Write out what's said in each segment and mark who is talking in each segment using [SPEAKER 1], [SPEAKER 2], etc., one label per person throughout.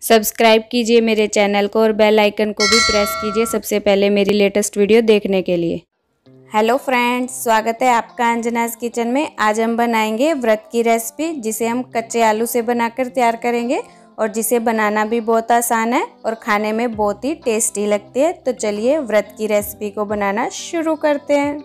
[SPEAKER 1] Subscribe कीजिए मेरे channel को और बेल आइकन को भी प्रेस कीजिए सबसे पहले मेरी लेटेस्ट वीडियो देखने के लिए। हेलो फ्रेंड्स, स्वागत है आपका अंजनास किचन में। आज हम बनाएंगे व्रत की रेसिपी जिसे हम कच्चे आलू से बनाकर तैयार करेंगे और जिसे बनाना भी बहुत आसान है और खाने में बहुत ही टेस्टी लगती है। तो चलिए व्रत की रेसिपी को बनाना शुरू करते हैं।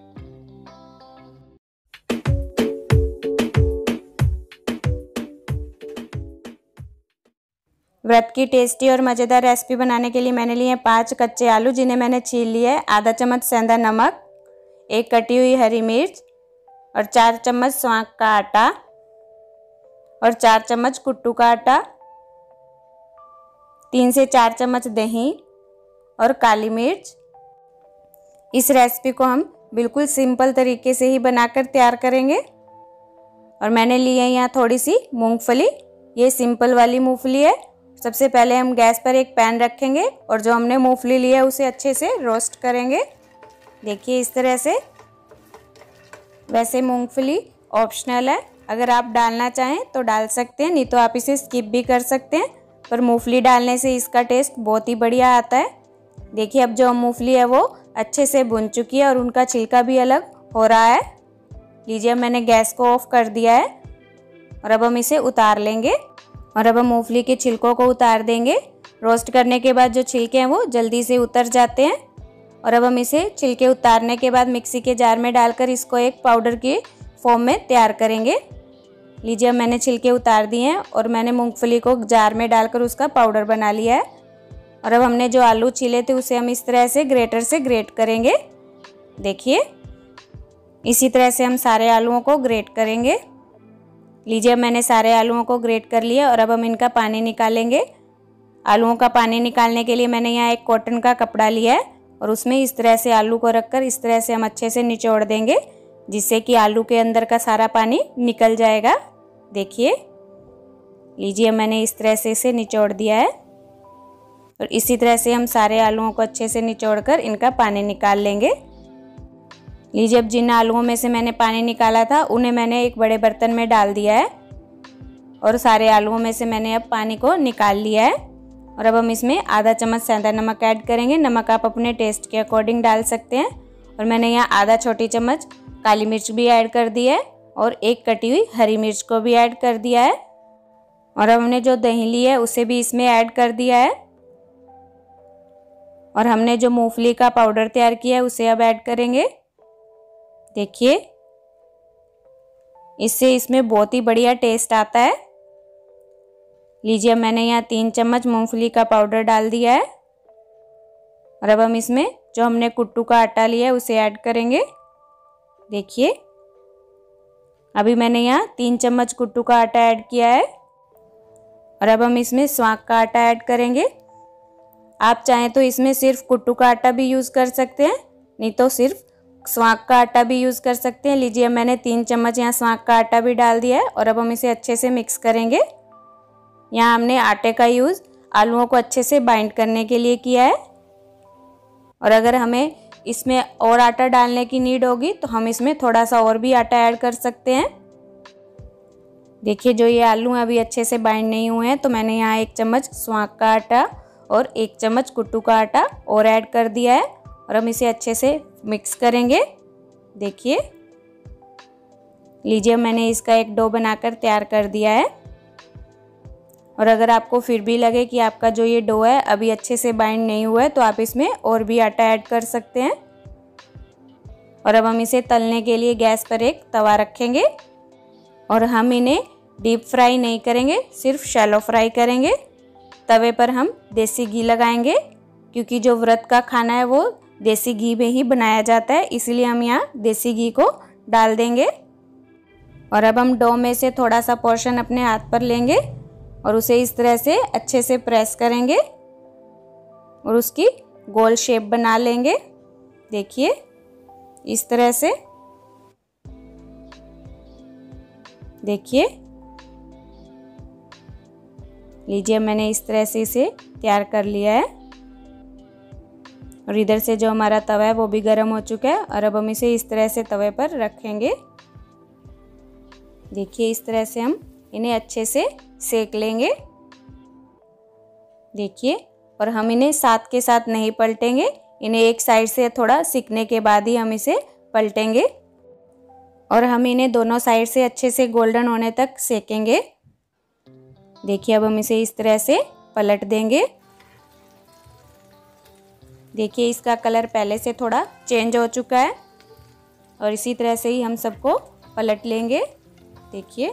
[SPEAKER 1] व्रत की टेस्टी और मज़ेदार रेसिपी बनाने के लिए मैंने लिए 5 कच्चे आलू जिन्हें मैंने छील लिया है, आधा चम्मच सेंधा नमक, 1 कटी हुई हरी मिर्च और 4 चम्मच सौंफ का आटा और 4 चम्मच कुट्टू का आटा, 3 से 4 चम्मच दही और काली मिर्च। इस रेसिपी को हम बिल्कुल सिंपल तरीके से ही बनाकर तैयार करेंगे। और मैंने ली है यहाँ थोड़ी सी मूंगफली, ये सिंपल वाली मूंगफली है। सबसे पहले हम गैस पर एक पैन रखेंगे और जो हमने मूंगफली ली है उसे अच्छे से रोस्ट करेंगे। देखिए इस तरह से। वैसे मूंगफली ऑप्शनल है, अगर आप डालना चाहें तो डाल सकते हैं, नहीं तो आप इसे स्किप भी कर सकते हैं, पर मूंगफली डालने से इसका टेस्ट बहुत ही बढ़िया आता है। देखिए अब जो मूंगफली है वो अच्छे से भुन चुकी है और उनका छिलका भी अलग हो रहा है। लीजिए मैंने गैस को ऑफ कर दिया है और अब हम इसे उतार लेंगे। और अब हम मूंगफली के छिलकों को उतार देंगे। रोस्ट करने के बाद जो छिलके हैं वो जल्दी से उतर जाते हैं। और अब हम इसे छिलके उतारने के बाद मिक्सी के जार में डालकर इसको एक पाउडर के फॉर्म में तैयार करेंगे। लीजिए मैंने छिलके उतार दिए हैं और मैंने मूंगफली को जार में डालकर उसका पाउडर बना लिया है। और अब हमने जो आलू छीले थे उसे हम इस तरह से ग्रेटर से ग्रेट करेंगे। देखिए इसी तरह से हम सारे आलूओं को ग्रेट करेंगे। लीजिए मैंने सारे आलूओं को ग्रेट कर लिया और अब हम इनका पानी निकालेंगे। आलूओं का पानी निकालने के लिए मैंने यहाँ एक कॉटन का कपड़ा लिया है और उसमें इस तरह से आलू को रखकर इस तरह से हम अच्छे से निचोड़ देंगे, जिससे कि आलू के अंदर का सारा पानी निकल जाएगा। देखिए लीजिए मैंने इस तरह से इसे निचोड़ दिया है और इसी तरह से हम सारे आलूओं को अच्छे से निचोड़कर इनका पानी निकाल लेंगे। लीजिए अब जिन आलूओं में से मैंने पानी निकाला था उन्हें मैंने एक बड़े बर्तन में डाल दिया है और सारे आलूओं में से मैंने अब पानी को निकाल लिया है। और अब हम इसमें आधा चम्मच सेंधा नमक ऐड करेंगे। नमक आप अपने टेस्ट के अकॉर्डिंग डाल सकते हैं। और मैंने यहाँ आधा छोटी चम्मच काली मिर्च भी ऐड कर दी है और 1 कटी हुई हरी मिर्च को भी ऐड कर दिया है। और अब हमने जो दही ली है उसे भी इसमें ऐड कर दिया है। और हमने जो मूंगफली का पाउडर तैयार किया है उसे अब ऐड करेंगे। देखिए इससे इसमें बहुत ही बढ़िया टेस्ट आता है। लीजिए मैंने यहाँ 3 चम्मच मूंगफली का पाउडर डाल दिया है। और अब हम इसमें जो हमने कुट्टू का आटा लिया है उसे ऐड करेंगे। देखिए अभी मैंने यहाँ 3 चम्मच कुट्टू का आटा ऐड किया है। और अब हम इसमें सौंफ का आटा ऐड करेंगे। आप चाहें तो इसमें सिर्फ कुट्टू का आटा भी यूज़ कर सकते हैं, नहीं तो सिर्फ सौंफ का आटा भी यूज़ कर सकते हैं। लीजिए मैंने 3 चम्मच यहाँ सौंफ का आटा भी डाल दिया है और अब हम इसे अच्छे से मिक्स करेंगे। यहाँ हमने आटे का यूज़ आलूओं को अच्छे से बाइंड करने के लिए किया है। और अगर हमें इसमें और आटा डालने की नीड होगी तो हम इसमें थोड़ा सा और भी आटा ऐड कर सकते हैं। देखिए जो ये आलू अभी अच्छे से बाइंड नहीं हुए हैं तो मैंने यहाँ 1 चम्मच सौंफ का आटा और 1 चम्मच कुट्टू का आटा और ऐड कर दिया है। और हम इसे अच्छे से मिक्स करेंगे। देखिए लीजिए मैंने इसका एक डो बनाकर तैयार कर दिया है। और अगर आपको फिर भी लगे कि आपका जो ये डो है अभी अच्छे से बाइंड नहीं हुआ है तो आप इसमें और भी आटा ऐड कर सकते हैं। और अब हम इसे तलने के लिए गैस पर एक तवा रखेंगे और हम इन्हें डीप फ्राई नहीं करेंगे, सिर्फ शैलो फ्राई करेंगे। तवे पर हम देसी घी लगाएंगे क्योंकि जो व्रत का खाना है वो देसी घी में ही बनाया जाता है, इसीलिए हम यहाँ देसी घी को डाल देंगे। और अब हम डो में से थोड़ा सा पोर्शन अपने हाथ पर लेंगे और उसे इस तरह से अच्छे से प्रेस करेंगे और उसकी गोल शेप बना लेंगे। देखिए इस तरह से। देखिए लीजिए मैंने इस तरह से इसे तैयार कर लिया है। और इधर से जो हमारा तवा है वो भी गर्म हो चुका है और अब हम इसे इस तरह से तवे पर रखेंगे। देखिए इस तरह से हम इन्हें अच्छे से सेक लेंगे। देखिए, और हम इन्हें साथ के साथ नहीं पलटेंगे, इन्हें एक साइड से थोड़ा सिकने के बाद ही हम इसे पलटेंगे और हम इन्हें दोनों साइड से अच्छे से गोल्डन होने तक सेकेंगे। देखिए, अब हम इसे इस तरह से पलट देंगे। देखिए, इसका कलर पहले से थोड़ा चेंज हो चुका है और इसी तरह से ही हम सबको पलट लेंगे। देखिए,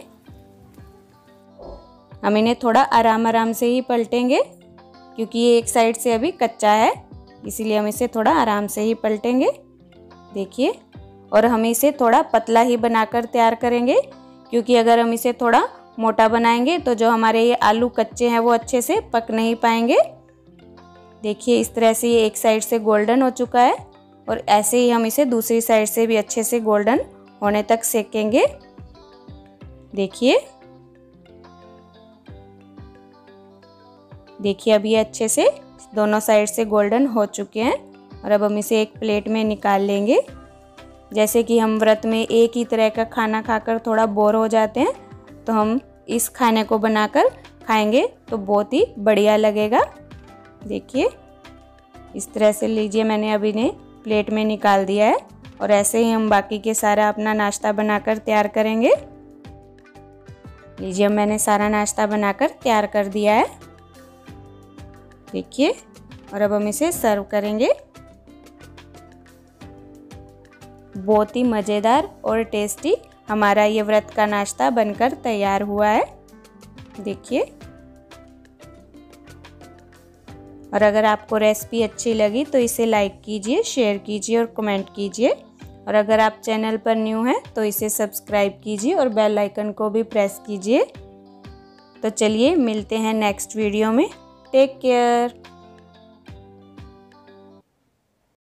[SPEAKER 1] हम इन्हें थोड़ा आराम आराम से ही पलटेंगे क्योंकि ये एक साइड से अभी कच्चा है, इसीलिए हम इसे थोड़ा आराम से ही पलटेंगे। देखिए, और हम इसे थोड़ा पतला ही बनाकर तैयार करेंगे क्योंकि अगर हम इसे थोड़ा मोटा बनाएंगे तो जो हमारे ये आलू कच्चे हैं वो अच्छे से पक नहीं पाएंगे। देखिए, इस तरह से ये एक साइड से गोल्डन हो चुका है और ऐसे ही हम इसे दूसरी साइड से भी अच्छे से गोल्डन होने तक सेकेंगे। देखिए, अब ये अच्छे से दोनों साइड से गोल्डन हो चुके हैं और अब हम इसे एक प्लेट में निकाल लेंगे। जैसे कि हम व्रत में एक ही तरह का खाना खाकर थोड़ा बोर हो जाते हैं, तो हम इस खाने को बनाकर खाएंगे तो बहुत ही बढ़िया लगेगा। देखिए, इस तरह से लीजिए, मैंने अभी इन्हें प्लेट में निकाल दिया है और ऐसे ही हम बाकी के सारा अपना नाश्ता बनाकर तैयार करेंगे। लीजिए, मैंने सारा नाश्ता बनाकर तैयार कर दिया है। देखिए, और अब हम इसे सर्व करेंगे। बहुत ही मज़ेदार और टेस्टी हमारा ये व्रत का नाश्ता बनकर तैयार हुआ है। देखिए, और अगर आपको रेसिपी अच्छी लगी तो इसे लाइक कीजिए, शेयर कीजिए और कमेंट कीजिए। और अगर आप चैनल पर न्यू हैं तो इसे सब्सक्राइब कीजिए और बेल आइकन को भी प्रेस कीजिए। तो चलिए, मिलते हैं नेक्स्ट वीडियो में। Take care.